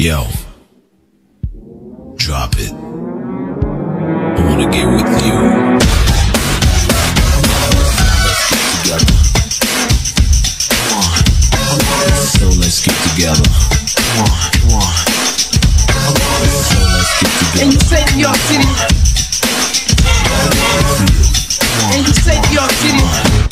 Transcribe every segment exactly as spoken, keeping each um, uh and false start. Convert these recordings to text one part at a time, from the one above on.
Yo, drop it. I wanna get with you. So let's get together. Come on, come on. So let's get together. And you say New York City. And you say New York City.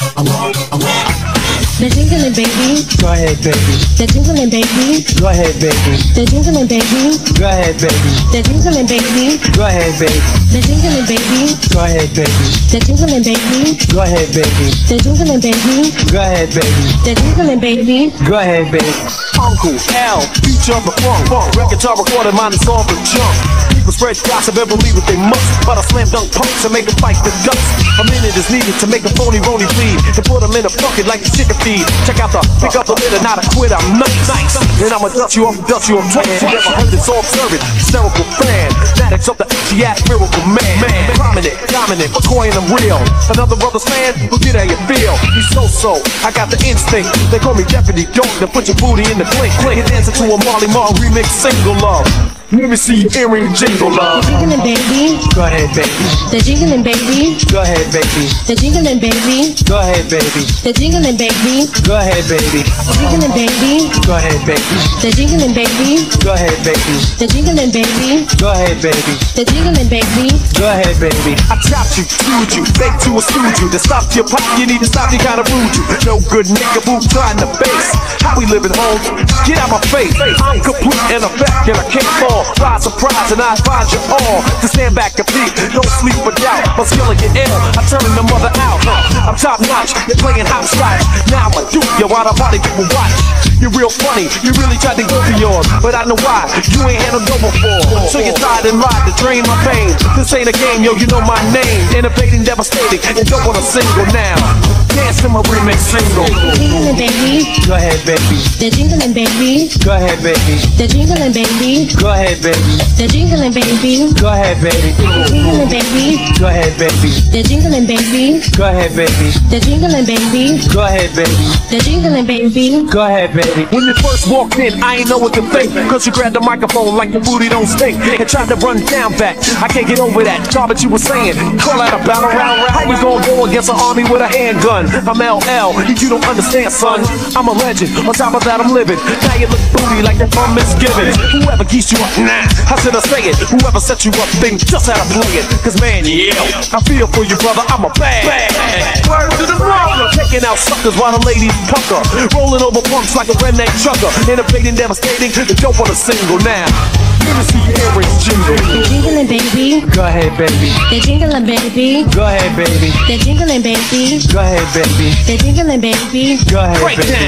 The jingling baby. Go ahead, baby. The jingling baby. Go ahead, baby. The jingling baby. Go ahead, baby. The jingling baby. Go ahead, baby. The jingling baby. Go ahead, baby. The jingling baby. Go ahead, baby. The jingling baby. Go ahead, baby. The jingling baby. Go ahead, baby. Uncle L, future of the funk, funk. Records are recorded, mine is all the junk. People spread gossip and believe what they must, but I slam dunk punks and make them fight the guts. A minute is needed to make a phony phony bleed and put them in a bucket like a chicken feed. Check out the pick up the litter, not a quitter. I'm nice, nice. And I'ma dust you off, dust you off twice. You never heard this all observant, hysterical fan. Maddox of the Asiatic miracle man. man. Prominent, dominant, McCoy and I'm real. Another brother's fan, who get how you feel. He's so-so, I got the instinct. They call me Deputy Dog, to put your booty in the clink. Clink, dancing to a Marley Marl remix single love. Let me see your earring jingle love. The jingling baby. Go ahead, baby. The jingling baby. Go ahead, baby. The jingling baby. Go ahead, baby. The jingling baby. Go ahead, baby. The jingling baby. Go ahead, baby. The jingling baby. Go ahead, baby. The jingling baby. Go ahead, baby. The jingling baby. Go ahead, baby. I chopped you, chewed you, baked you, or stewed you. To stop your pop, you need to stop, you kinda rude you. No good nigga, boo, trying to base. How we living home? Get out my face. I'm complete in effect and I can't fall. Rise surprise and I advise you all to stand back and peep. Don't sleep or doubt, my skill get ill. I turn the mother out. I'm top notch, you're playing hopscotch. Now I do you while the body people watch. You're real funny, you really tried to go for yours, but I know why. You ain't handled no before. So you tried and lied to drain my pain. This ain't a game, yo, you know my name. Innovating, devastating, and don't want a single now. Dance to my remix single. The jingling baby. Go ahead, baby. The jingling baby. Go ahead, baby. The jingling baby. Go ahead, baby. The jingling baby. Go ahead, baby. The jingling baby. Go ahead, baby. The jingling baby. Go ahead, baby. The jingling baby. Go ahead, baby. The jingling baby. Go ahead, baby. When you first walked in, I ain't know what to think. Cause you grabbed the microphone like your booty don't stink. And tried to run down back. I can't get over that garbage you were saying. Call out a battle round. How you gonna go against an army with a handgun? I'm L L, you don't understand, son. I'm a legend. On top of that, I'm living. Now you look booty like that from Misgivings. Whoever geeks you up, nah, how should I say it? Whoever set you up, then just how to play it. Cause man, yeah, I feel for you, brother. I'm a bad. Word to the brother. Taking out suckers while the ladies pucker. Rolling over punks like a redneck trucker. Innovating, devastating, they don't want a single now. Let me see your earrings jingle. The jingling baby. Go ahead, baby. The jingling baby. Go ahead, baby. The jingling baby. Go ahead, baby. The jingling baby. Go ahead, Break baby.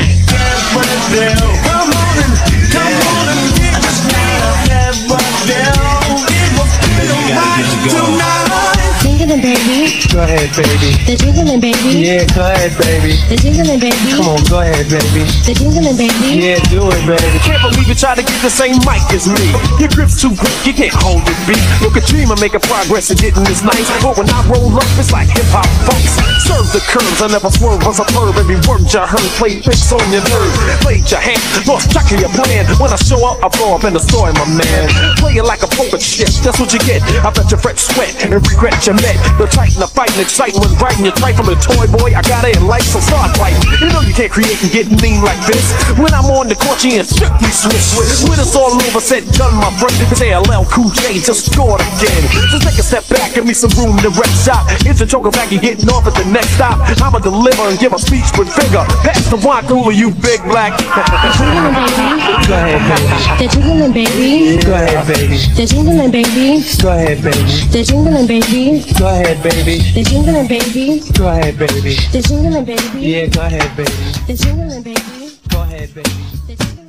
down. Come on and, come on and get us now. Never down. It will feel right tonight. Jingling baby. Go ahead, baby. The jingling baby. Yeah, go ahead, baby. The jingling baby. Come on, go ahead, baby. The jingling baby. Yeah, do it, baby. Can't believe you try to get the same mic as me. Your grip's too quick, you can't hold it, beat. Look at Dreamer making progress and getting this nice. But when I roll up, it's like hip-hop funks. Serve the curves, I never swerve, was a perv. Every word you heard played tricks on your nerve. Played your hand, lost track of your plan. When I show up, I blow up in the story, my man. Play it like a poker shit, that's what you get. I bet you fret, sweat, and regret you met. The titan, the fighting, excitement, when writing your type from a toy boy. I got it in life, so start fighting. You know you can't create and get mean like this. When I'm on the court, you ain't strictly switch. With us all over, said done, my friend. Cause A L L Cool J just scored again. Just take a step back, give me some room to rep shop. It's a joker back, you getting off at the next stop. I'ma deliver and give a speech with vigor. Pass the wine cooler, you big black. The jingling baby. Go ahead, baby. The jingling baby. Go ahead, baby. The jingling baby. Go ahead, baby. The jingling baby. Go ahead, baby. The jingling baby. Go ahead, baby. The jingling baby. Yeah, go ahead, baby. The jingling baby. Go ahead, baby. The jingling